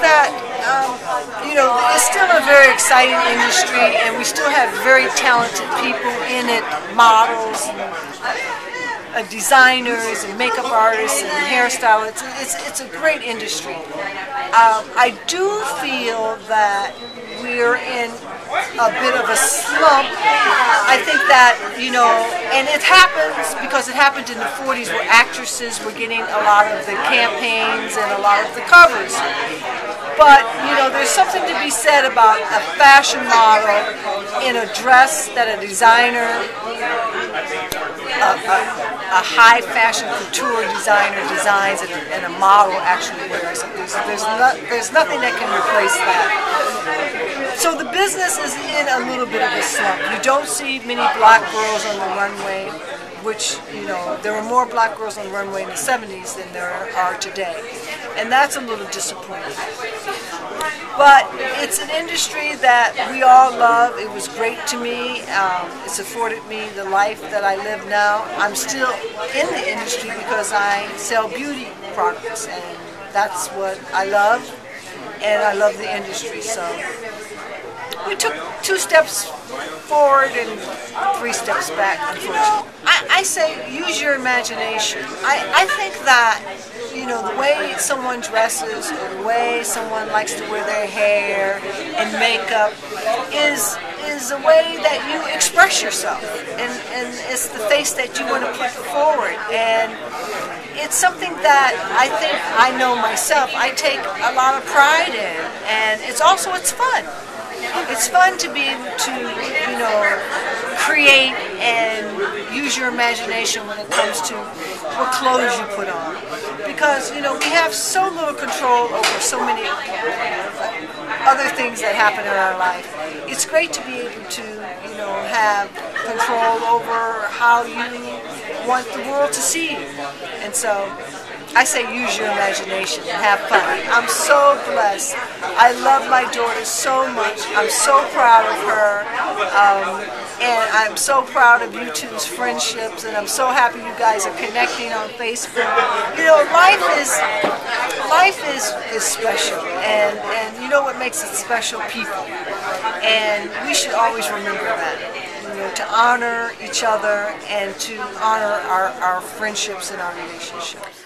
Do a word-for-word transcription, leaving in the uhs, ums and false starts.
that, um, you know, it's still a very exciting industry, and we still have very talented people in it, models, and, uh, designers, and makeup artists, and hairstylists. It's, it's a great industry. Um, I do feel that we're in a bit of a slump. I think that, you know, and it happens because it happened in the forties where actresses were getting a lot of the campaigns and a lot of the covers. But, you know, there's something to be said about a fashion model in a dress that a designer, a, a, a high fashion couture designer designs and a, and a model actually wears. There's, there's, not, there's nothing that can replace that. So the business is in a little bit of a slump. You don't see many black girls on the runway, which, you know, there were more black girls on the runway in the seventies than there are today. And that's a little disappointing. But it's an industry that we all love. It was great to me. Um, it's afforded me the life that I live now. I'm still in the industry because I sell beauty products, and that's what I love, and I love the industry. So we took two steps forward and three steps back, unfortunately. I, I say use your imagination. I, I think that, you know, the way someone dresses or the way someone likes to wear their hair and makeup is is a way that you express yourself, and, and it's the face that you want to put forward, and it's something that I think I know myself I take a lot of pride in, and it's also it's fun. It's fun to be able to, you know, create and use your imagination when it comes to what clothes you put on. Because, you know, we have so little control over so many other things that happen in our life. It's great to be able to, you know, have control over how you want the world to see you. And so I say use your imagination and have fun. I'm so blessed. I love my daughter so much. I'm so proud of her. Um, and I'm so proud of you two's friendships, and I'm so happy you guys are connecting on Facebook. You know, life is life is, is special, and, and you know what makes it special? People. And we should always remember that. You know, to honor each other and to honor our, our friendships and our relationships.